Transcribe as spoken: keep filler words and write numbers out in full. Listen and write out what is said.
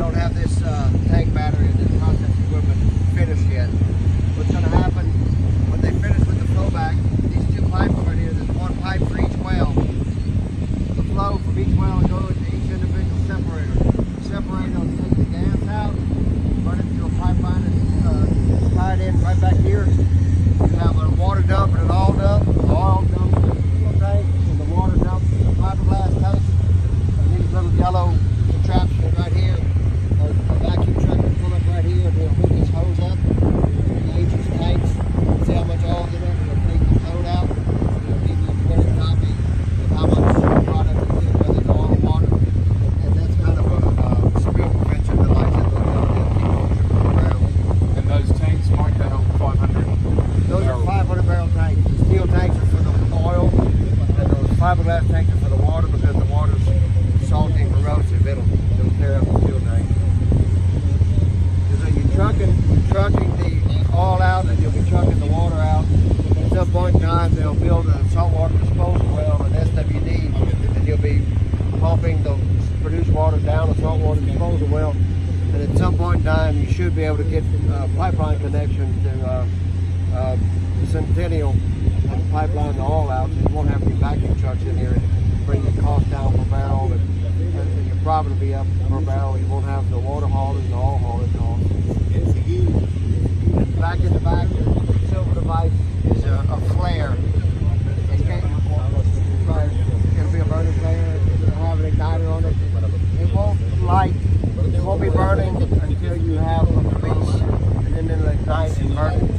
don't have this uh, tank battery and this process equipment finished yet. What's going to happen when they finish with the flow back, these two pipes right here, there's one pipe for each well. The flow from each well will go into each individual separator. The separator will take the gas out, run it through a pipeline and uh, tie it in right back here. You have a water dump and an oil dump. The oil dump to the fuel tank and the water dump to the fiberglass tank. And these little yellow contraptions right here, a, a vacuum truck will pull up right here and he'll hook his hose up, gauge his tanks, see how much oil's in it, he'll take the load out, and he'll give you a printed copy of how much product is in, whether it's oil or water. And that's kind of a uh, spill prevention that likes it around. And those tanks, Mike, they hold five hundred Those barrels. are five hundred barrel tanks. The steel tanks are for the oil, and those fiberglass tanks are for the water because the water's salty and corrosive. It'll, it'll tear up the steel tank. So you're trucking, you're trucking the oil out, and you'll be trucking the water out. At some point in time, they'll build a saltwater disposal well, an S W D, and you'll be pumping the produced water down a saltwater disposal well. And at some point in time, you should be able to get a pipeline connection to uh, uh, Centennial and pipeline the oil out, so you won't have any vacuum trucks in here and bring your cost down per barrel, and, and your profit will be up per barrel. You won't have the water hauling, the oil hauling costs. And back in the back, the silver device is a, a flare. It can't, right, it'll be a burning flare. It'll have an igniter on it. It won't light. It won't be burning until you have a release, and then it'll ignite and burn it.